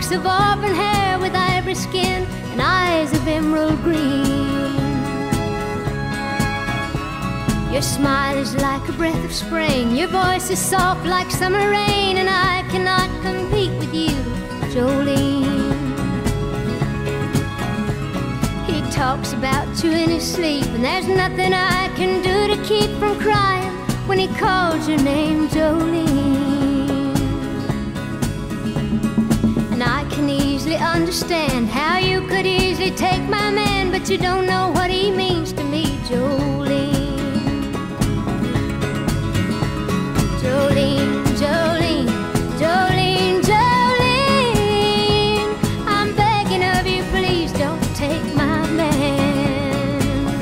locks of auburn hair with ivory skin and eyes of emerald green. Your smile is like a breath of spring, your voice is soft like summer rain, and I cannot compete with you, Jolene. He talks about you in his sleep, and there's nothing I can do to keep from crying when he calls your name, Jolene. And I can easily understand how you could easily take my man, but you don't know what he means to me, Jolene. Jolene, Jolene, Jolene, Jolene, I'm begging of you, please don't take my man.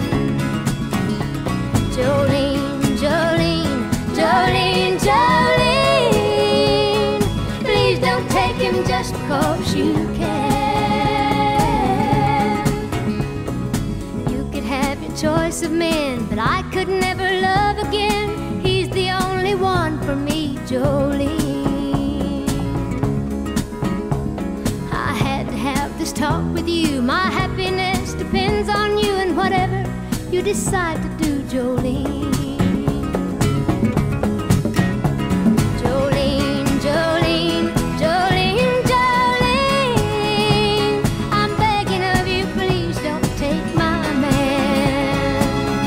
Jolene, Jolene, Jolene, Jolene, please don't take him just because you can. You could have your choice of men, but I could never love again. He's the only one for me, Jolene. I had to have this talk with you. My happiness depends on you and whatever you decide to do, Jolene. Jolene, Jolene, Jolene, Jolene, I'm begging of you, please don't take my man.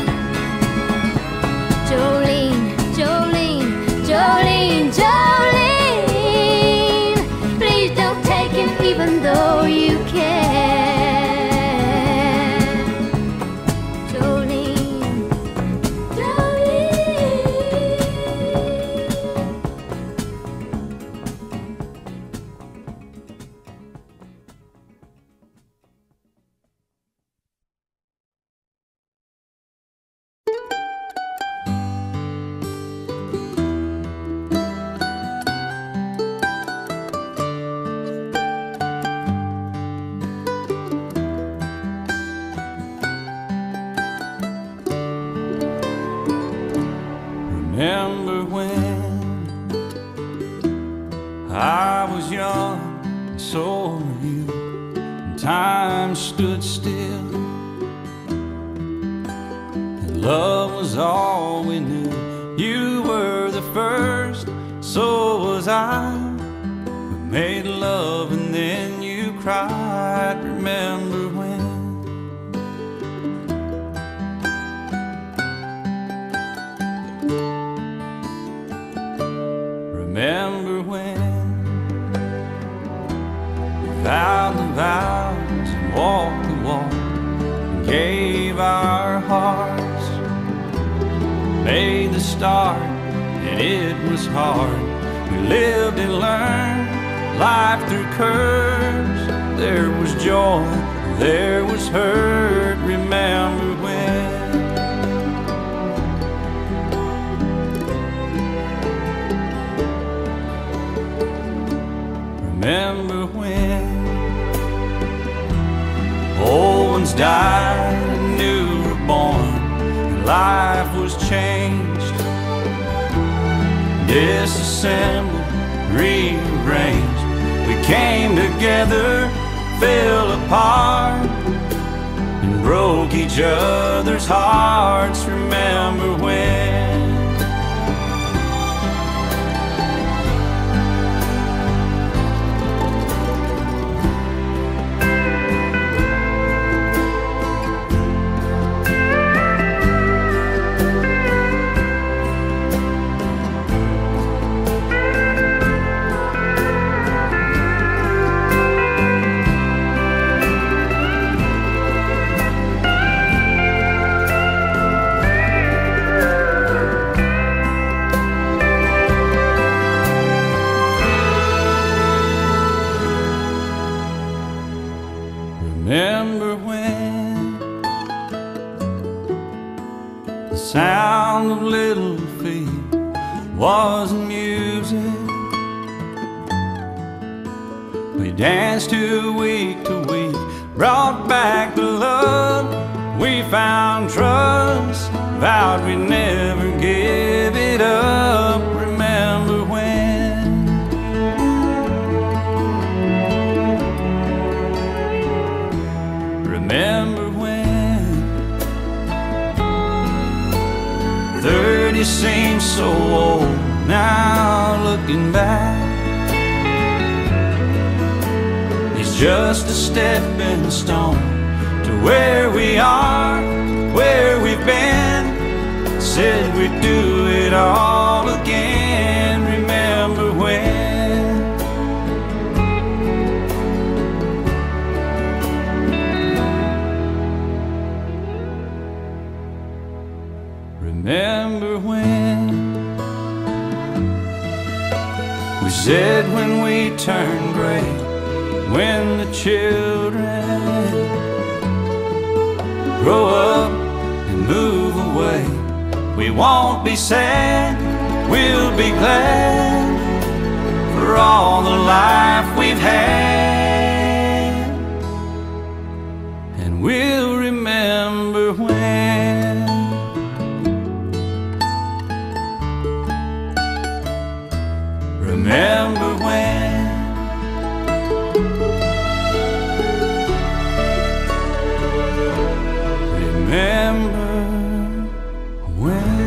Jolene, Jolene, Jolene, Jolene, please don't take him even though you can. Jolene, Jolene. Remember when I was young, and so were you, and time stood still, and love was all we knew. You were the first, so was I. We made love and then you cried. Remember when? Remember when we vowed the vows and walked the walk and gave our hearts, made the start and it was hard. We lived and learned life through curves. There was joy, there was hurt. Remember when? Remember when old ones died and new were born, and life was changed, disassembled, rearranged. We came together, fell apart, and broke each other's hearts. Remember when? Remember when the sound of little feet was music? We danced to week, brought back the love. We found trust, vowed we'd never give it up. Remember when? you seem so old now looking back. It's just a stepping stone to where we are, where we've been. Said we'd do it all again. Remember when? Remember when we said when we turn gray, when the children grow up and move away, we won't be sad, we'll be glad for all the life we've had. And we'll remember when. Remember when. Remember when.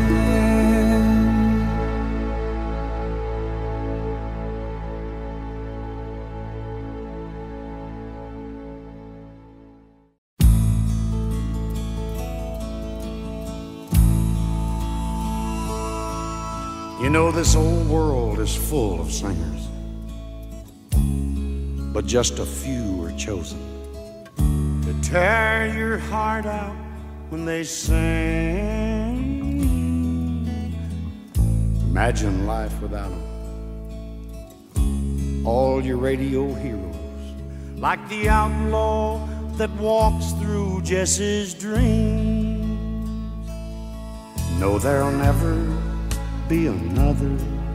You know, this old world is full of singers, but just a few are chosen to tear your heart out when they sing. Imagine life without them. All your radio heroes, like the outlaw that walks through Jesse's dreams. No, there'll never be another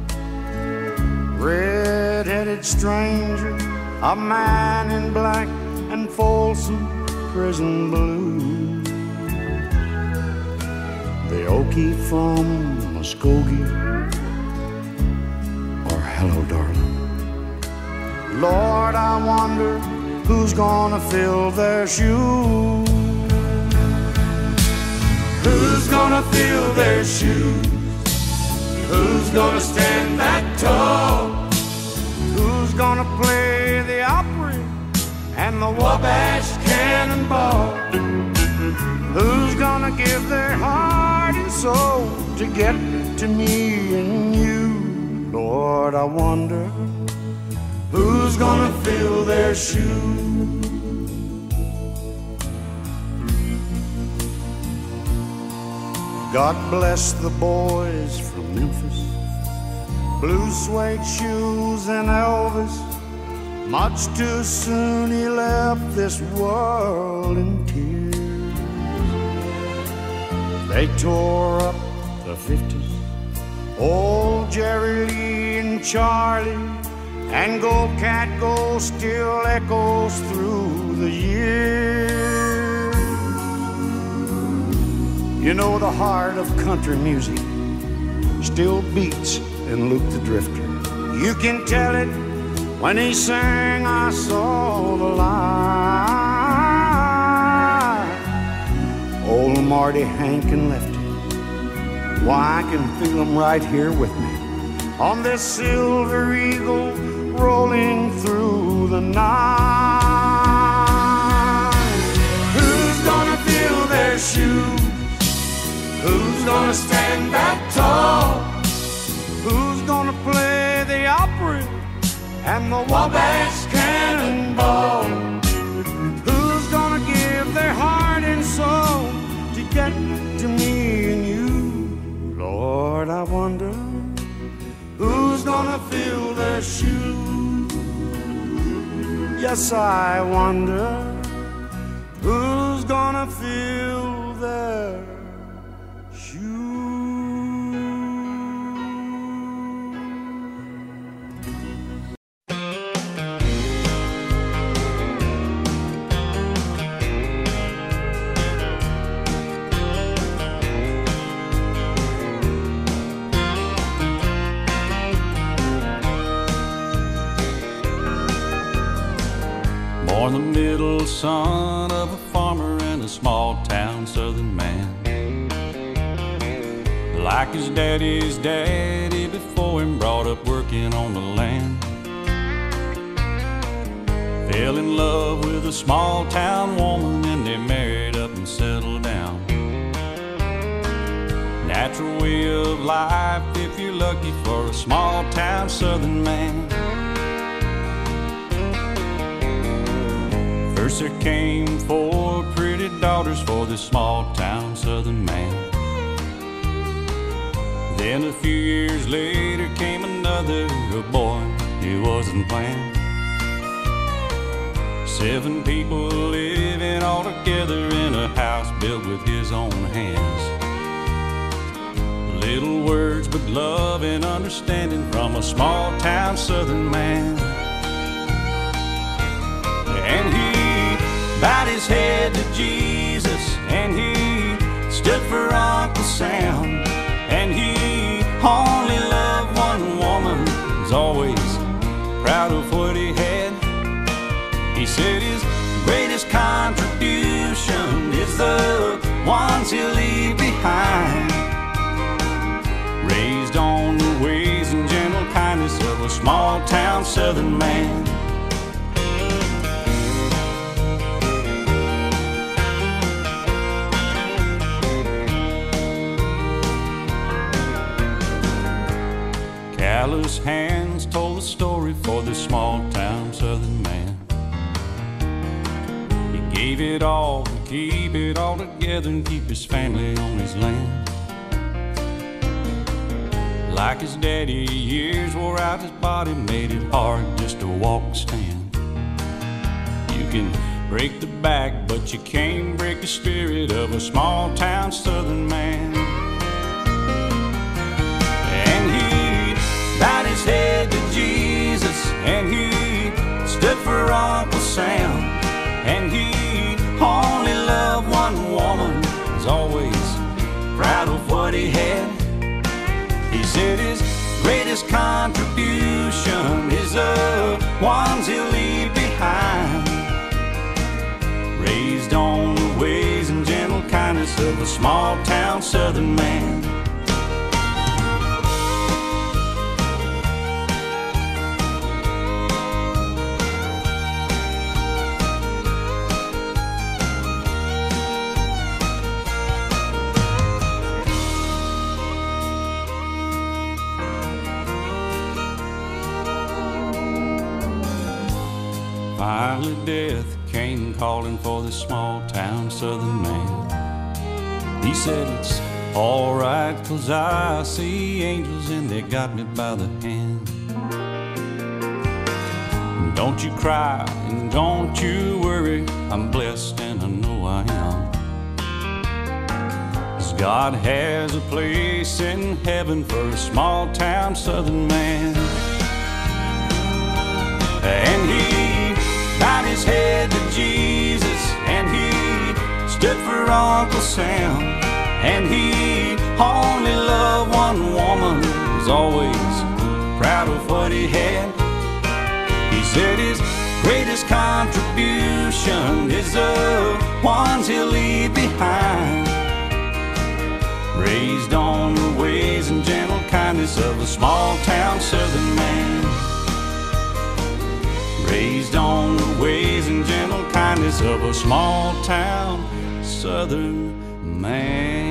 red-headed stranger, a man in black and Folsom prison blue, the Okie from Muskogee, or hello darling. Lord, I wonder who's gonna fill their shoes. Who's gonna fill their shoes? Who's gonna stand that tall? Who's gonna play the Opry and the Wabash Cannonball? Who's gonna give their heart and soul to get to me and you? Lord, I wonder who's gonna fill their shoes. God bless the boys from Memphis, blue suede shoes and Elvis. Much too soon he left this world in tears. They tore up the 50s, old Jerry Lee and Charlie, and Go Cat Go still echoes through the years. You know, the heart of country music still beats in Luke the Drifter. You can tell it when he sang I Saw the Light. Old Marty, Hank, and Lefty, why, I can feel them right here with me on this silver eagle rolling through the night. Who's gonna fill their shoes? Who's gonna stand that tall? Who's gonna play the Opry and the Wabash Cannonball? Who's gonna give their heart and soul to get to me and you? Lord, I wonder who's gonna fill their shoes. Yes, I wonder who's gonna fill their shoes. Born the middle son of a farmer in a small town southern man. like his daddy's daddy before him, brought up working on the land. Fell in love with a small town woman and they married up and settled down. Natural way of life if you're lucky for a small town southern man. First there came 4 pretty daughters for this small town southern man. Then a few years later came another, a boy he wasn't planned. 7 people living all together in a house built with his own hands. Little words but love and understanding from a small town southern man. And he bowed his head to Jesus, and he stood for Uncle Sam. And he only loved one woman, was always proud of what he had. He said his greatest contribution is the ones he'll leave behind. Raised on the ways and gentle kindness of a small town southern man. Callous hands told the story for this small town southern man. He gave it all to keep it all together and keep his family on his land. Like his daddy, years wore out his body, made it hard just to walk and stand. You can break the back, but you can't break the spirit of a small town southern man. And he bowed his head to Jesus, and he stood for Uncle Sam. And he only loved one woman, was always proud of what he had. He said his greatest contribution is the ones he'll leave behind. Raised on the ways and gentle kindness of a small town southern man. Finally death came calling for this small town southern man. He said it's alright, 'cause I see angels and they got me by the hand. Don't you cry and don't you worry, I'm blessed and I know I am. 'Cause God has a place in heaven for a small town southern man. And he bowed his head to Jesus, and he stood for Uncle Sam. And he only loved one woman, was always proud of what he had. He said his greatest contribution is the ones he'll leave behind. Raised on the ways and gentle kindness of a small town southern man. Raised on the ways and gentle kindness of a small town southern man.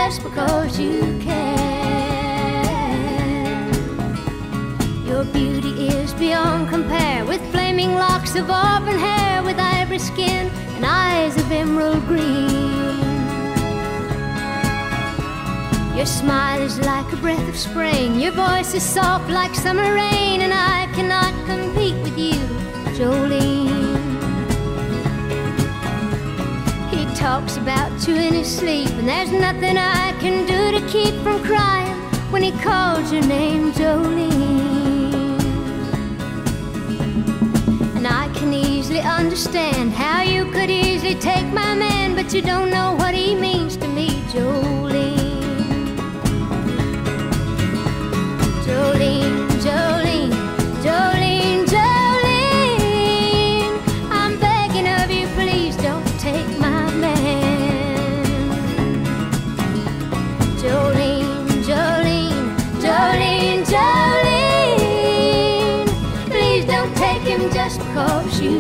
just because you can. Your beauty is beyond compare, with flaming locks of auburn hair, with ivory skin and eyes of emerald green. Your smile is like a breath of spring, your voice is soft like summer rain, and I cannot compete with you, Jolene. He talks about you in his sleep, and there's nothing I can do to keep from crying when he calls your name, Jolene. And I can easily understand how you could easily take my man, but you don't know what he means to me, Jolene. Jolene, Jolene, Jolene, Jolene, I'm begging of you, please don't take my man. Jolene, Jolene, Jolene, Jolene, please don't take him just because you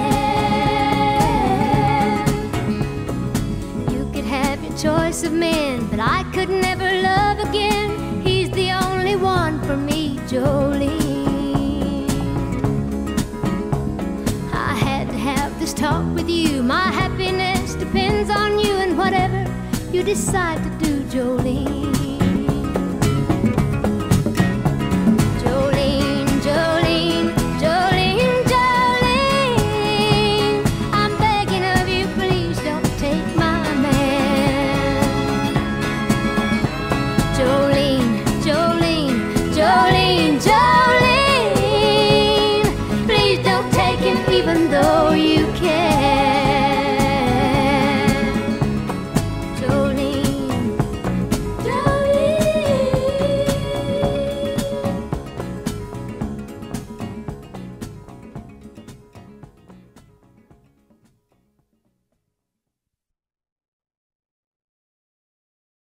can. You could have your choice of men, but I could never love again. He's the only one for me, Jolene. I had to have this talk with you. My happiness depends on you, and whatever you decide to do, Jolene.